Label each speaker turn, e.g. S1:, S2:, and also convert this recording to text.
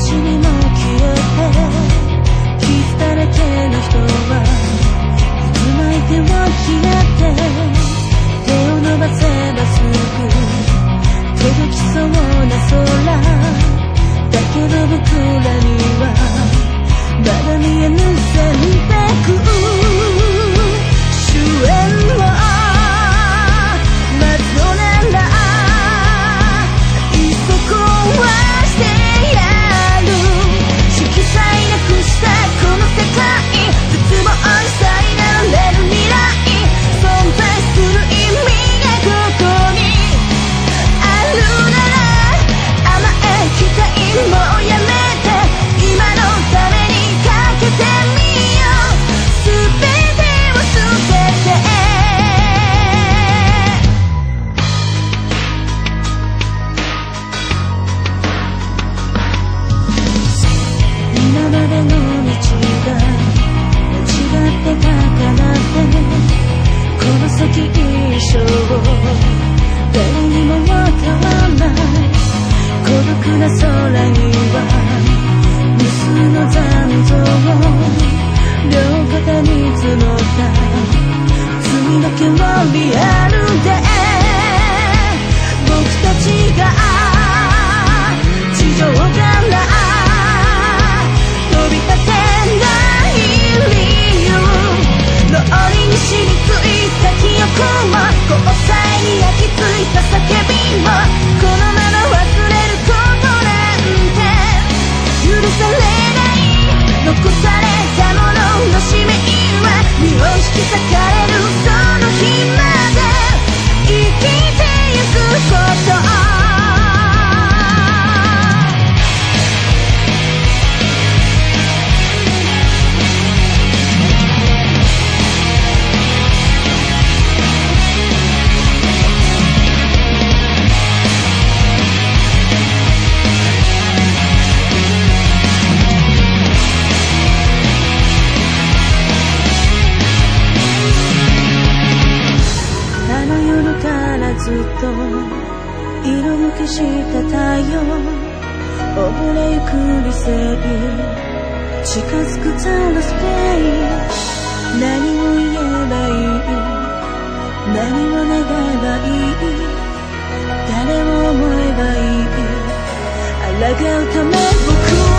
S1: にも消えて傷だらけの人はいつも相手を嫌って手を伸ばせばすぐ届きそうな空だけど僕らにはまだ見えぬ選択終焉を待つのならいっそ壊してやる色彩なくしたこの世界絶望にさえなれる未来存在する意味がここにあるなら甘え期待もうやめて今のためにかけてみよう全てを捨てて今までの道が間違ってたからってこの先一生誰にもわからない孤独な空には無数の残像両肩に積もった罪だけはリアルで僕たちが地上から飛び立てない理由ローリに染みついた記憶も交際に焼き付いた叫びもこのまま忘れることなんて許されない残されたものの使命は身を引き裂かれるその日まで生きてゆくことずっと色むきした太陽溺れゆく理性近づくザラスペイ何を言えばいい何を願えばいい誰を思えばいい抗うため僕